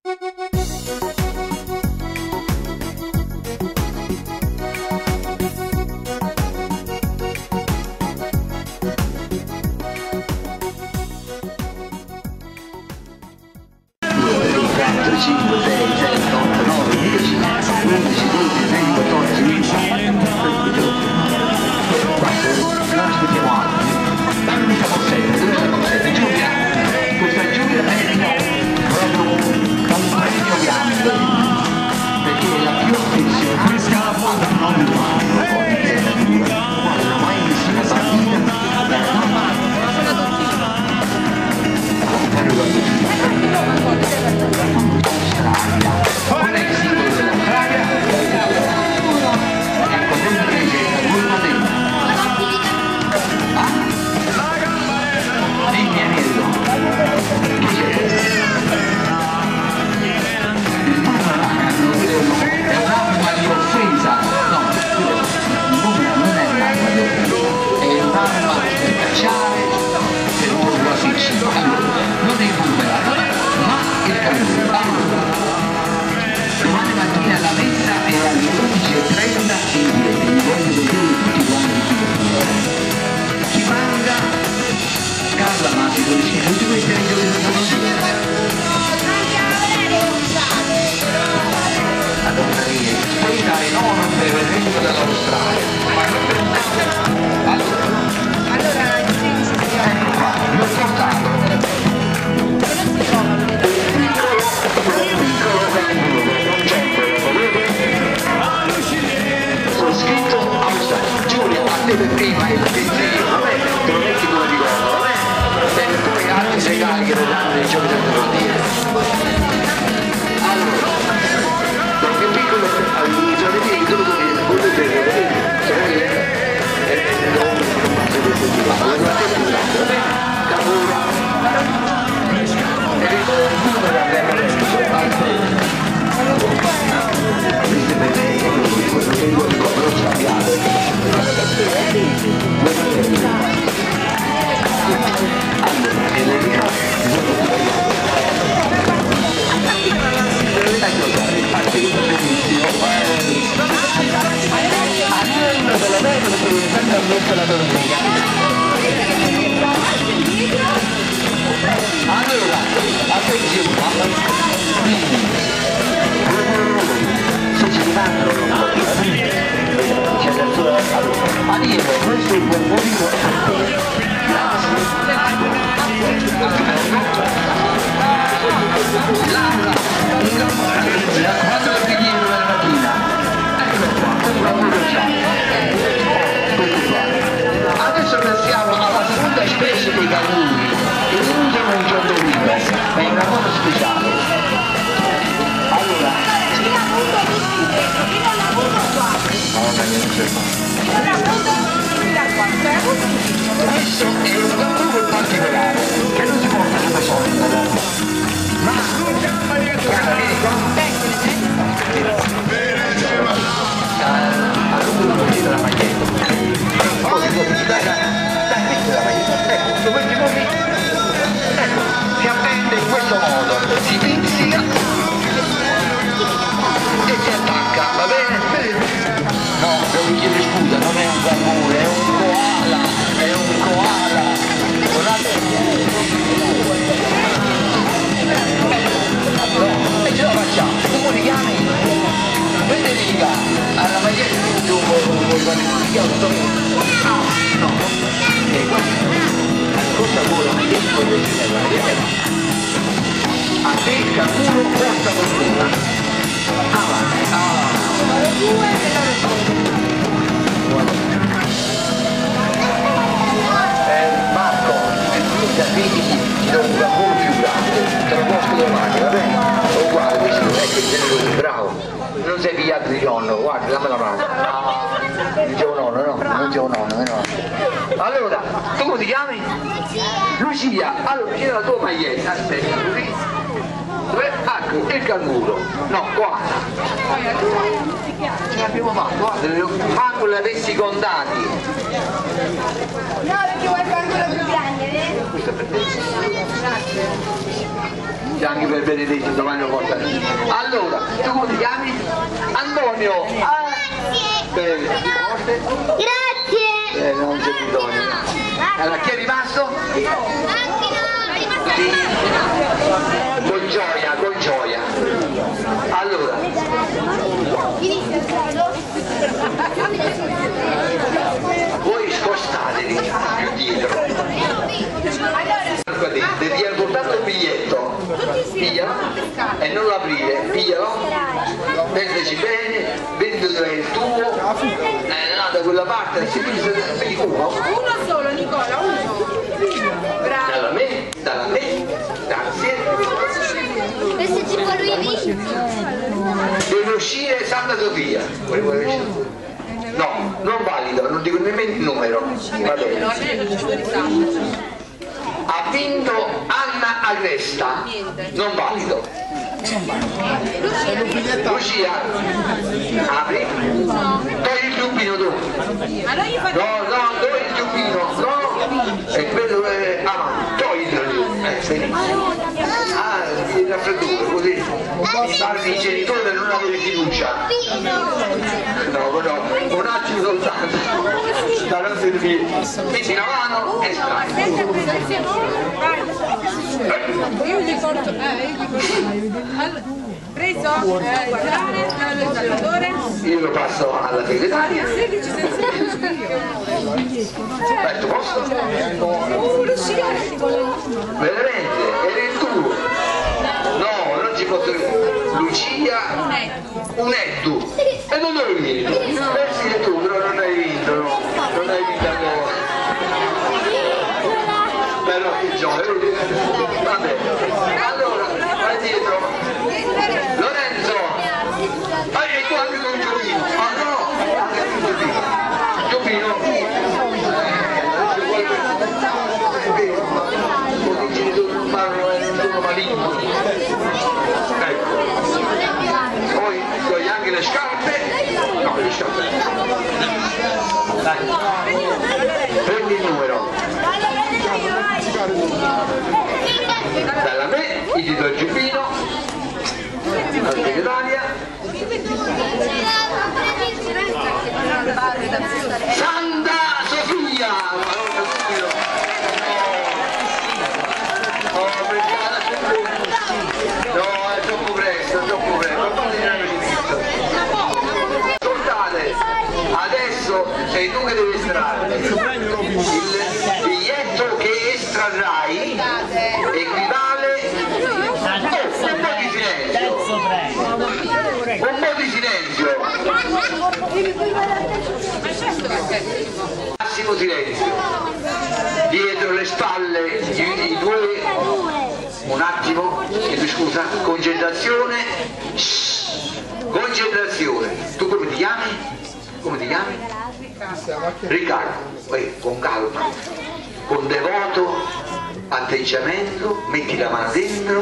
Allora, tu come ti chiami? Lucia. Allora, c'è la tua maglietta, aspetta, così. Dov'è? Ecco, il canguro. No, guarda. Ce l'abbiamo fatto, guarda, manco l'avessi contati. No, perché vuoi il canguro più grande, vedi? Questo è per te. Grazie. anche per Benedetto domani lo portano. Allora, tu come ti chiami? Antonio. Ah, bene, Grazie. non c'è bisogno. Allora, chi è rimasto? Sì. Con gioia, con gioia. Allora. Voi spostatevi più dietro. Devi aver portato il biglietto, piglialo e non lo aprire, piglialo, pensaci bene, vendi dove è il tuo, da quella parte, si vedi uno solo, Nicola, uno. Bravo. dalla me, grazie. Questo ci può lui. Deve uscire Santa Sofia. No, non valido, non dico nemmeno il numero. Va bene. Ha vinto Anna Agresta, non valido. Lucia, apri, togli il giubbino tu. No, togli il giubbino, no, è quello che... toglilo lì, benissimo. Il raffreddore, così parli i genitori non avere fiducia. No, un attimo soltanto, da non servire. Metti la mano e strai. Io gli porto, preso? Io lo passo alla segretaria. Beh, tu posso? Veramente? Eri il tuo? No, non ci posso dire. Lucia Unettu. E non lo vieni tu. Pensi tu, però non hai vinto, no? Non hai vinto ancora. Però che gioia, vedi? Va bene. Allora, vai dietro. Lorenzo! E tu anche con il giubbino. Ah no, anche con il giubbino. Giubbino. Così i genitori non parlano e non sono maligni. Ecco. Poi togli anche le scarpe. No, le scarpe. Dai. Prendi il numero. Dalla me, gli do il giubbino, la segretaria. Santa Sofia! No, è troppo presto, Ascoltate, adesso sei tu che devi estrarre. Il biglietto che estrarrai equivale un po' di silenzio. Un po' di silenzio. Massimo silenzio. Dietro le spalle i due. Un attimo, chiedo scusa, concentrazione. Concentrazione. Tu come ti chiami? Come ti chiami? Riccardo. Con calma, con devoto atteggiamento, metti la mano dentro,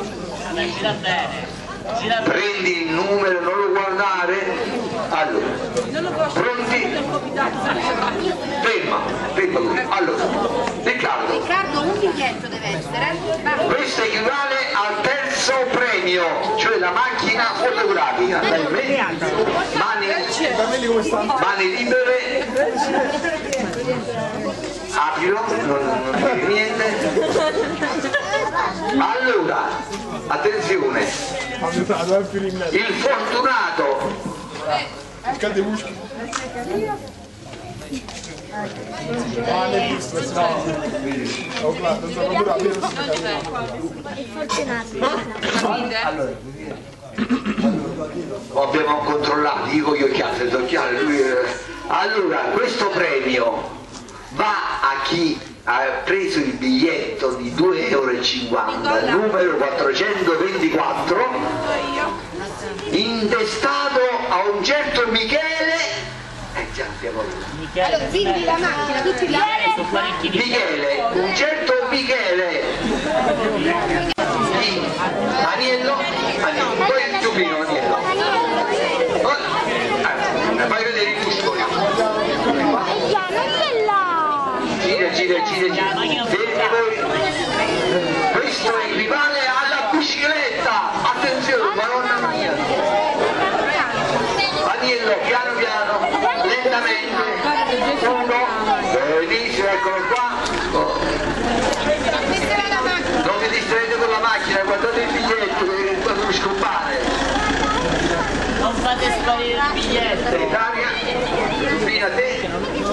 prendi il numero, non lo guardare. Allora, pronti? Ferma qui. Allora, Riccardo, un biglietto deve essere. questo equivale al terzo premio, cioè la macchina fotografica. Mani libere. Aprilo, non dire niente. Allora, attenzione, il fortunato abbiamo controllato, dico io chiaro, allora questo premio va a chi ha preso il biglietto di 2,50 €, numero 424, intestato a un certo Michele. Già abbiamo visto. Allora, quindi la macchina, tutti gli altri. Michele, un certo Michele. Aniello, poi il giubbino Aniello. Fai vedere i muscoli. Gira. Fermi voi. Questo equivale alla piscina. lentamente, uno, benissimo, eccolo qua. Non vi distraete con la macchina, guardate il biglietto che quando mi scompare. Non fate sparire il biglietto. Italia, fino a te.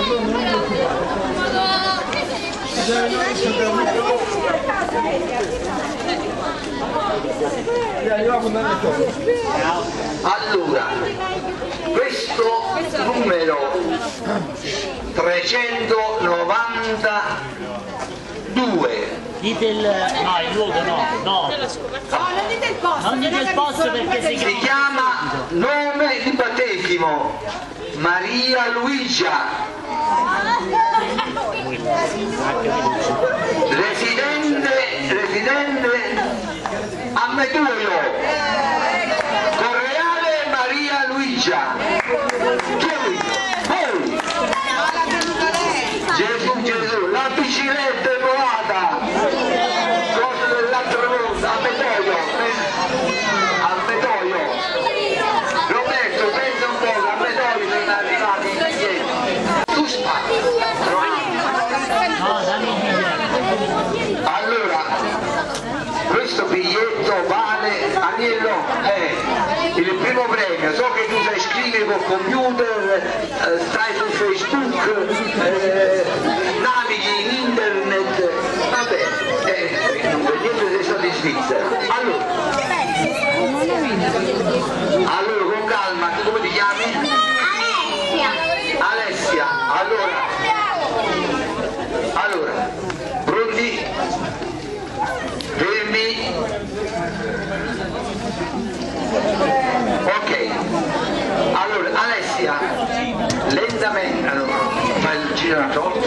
Allora, questo numero 392. Dite il... no, il luogo no, no. No, non dite il posto. Non dite il posto perché Si chiama nome di battesimo Maria Luigia, residente a Meturio, Correale Maria Luigia. Gesù, la bicicletta è volata, cosa dell'altro mondo, a Metoio. Roberto, pensa un po', a Metoio sono arrivati i biglietti. Tu spari. no, dammi il biglietto. Allora, questo biglietto vale, Agnello, il primo premio. So che tu sai scrivere col computer, stai su Facebook, navighi in internet, vabbè, non per niente sei stato in Svizzera. Allora, con calma, tu come ti chiami? Alessia. Allora, pronti? Fermi? Ok. Allora, Alessia, lentamente, allora, fai il giratorto.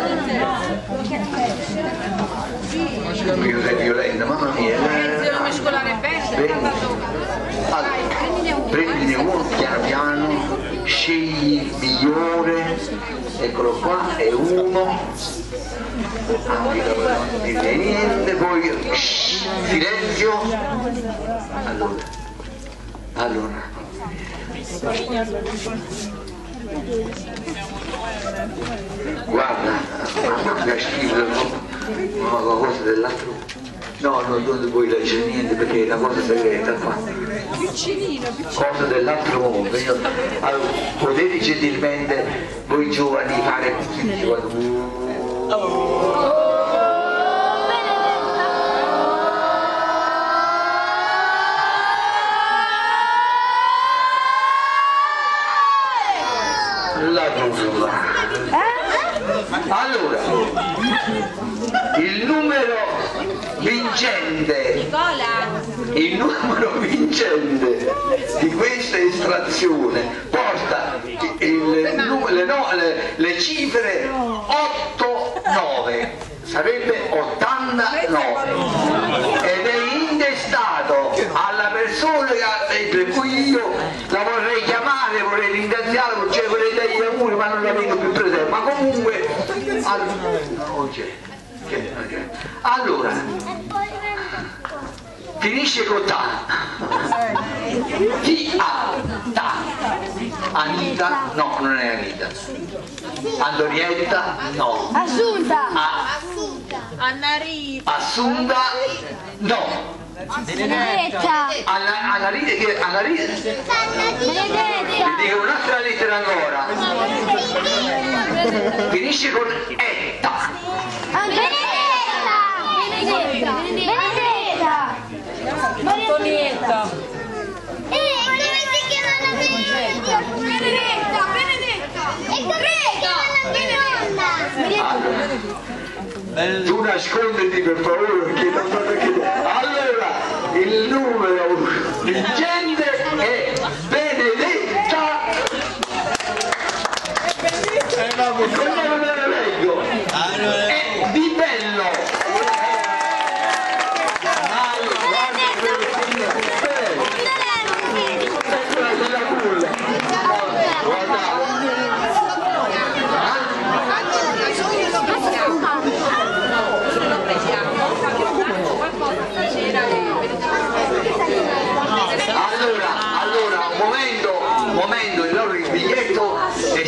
Io sei violenta, mamma mia. Devo mescolare bene. Allora, prendine uno piano piano, scegli il migliore, eccolo qua, è uno, anche non dire niente, poi silenzio. Allora, guarda, mi ha scritto una cosa dell'altro. No, non puoi leggere niente perché è una cosa segreta qua. Cosa dell'altro mondo. Allora, potete gentilmente voi giovani fare così quando... La brusula. Allora, il numero vincente di questa estrazione porta le cifre 89, sarebbe 89, ed è intestato alla persona per cui io la vorrei chiamare, vorrei ringraziarla, cioè vorrei dare gli auguri, ma non la vedo più presente, ma comunque allora finisce con ta. Ta. Anita, no, non è Anita. Antonietta, no. Assunta. Assunta, no. Benedetta. Benedetta. Vi dico un'altra lettera ancora. Finisce con etta. Benedetta. Antonietta. Come si chiama la Benedetta? E come si chiama la Benedetta? Tu nasconditi per favore perché non so perché. Allora, il numero vincente è Benedetta. Come non me lo leggo? È di bello.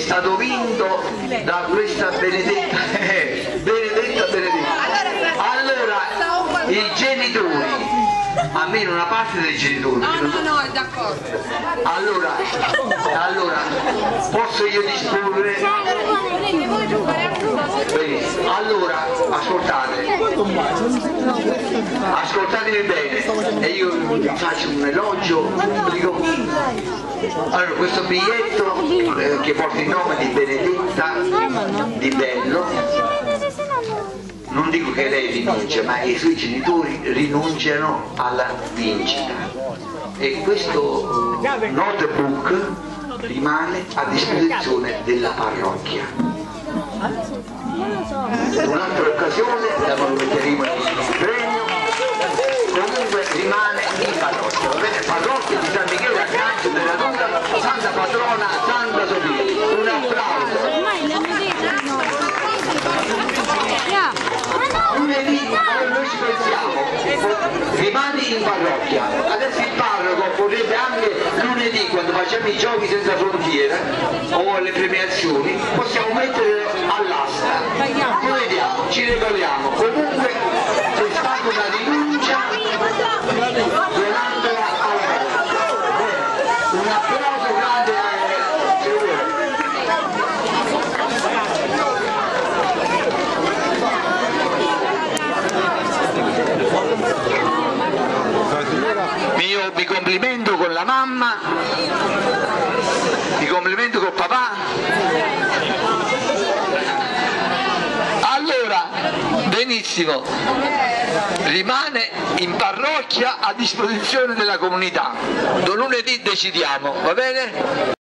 stato vinto da questa Benedetta. Allora i genitori, almeno una parte dei genitori, No, è d'accordo. allora posso io disporre? Benissimo. Allora ascoltatemi bene e io vi faccio un elogio pubblico. Allora, questo biglietto che porta il nome di Benedetta Di Bello, non dico che lei rinuncia, ma i suoi genitori rinunciano alla vincita, e questo notebook rimane a disposizione della parrocchia. In un'altra occasione la metteremo in premio, comunque rimane in parrocchia, va bene? Parrocchia di San Michele Arcangelo della Nuda, Santa Patrona Santa Sofia. Un applauso. Lunedì noi ci pensiamo, rimani in parrocchia. Adesso il parroco potrebbe anche lunedì, quando facciamo i giochi senza frontiere o le premiazioni, possiamo mettere all'asta. Poi vediamo, ci regoliamo. Comunque c'è stata una rinuncia durante un applauso grande Io mi complimento con la mamma, mi complimento col papà. Allora, benissimo, rimane in parrocchia a disposizione della comunità. Lunedì decidiamo, va bene?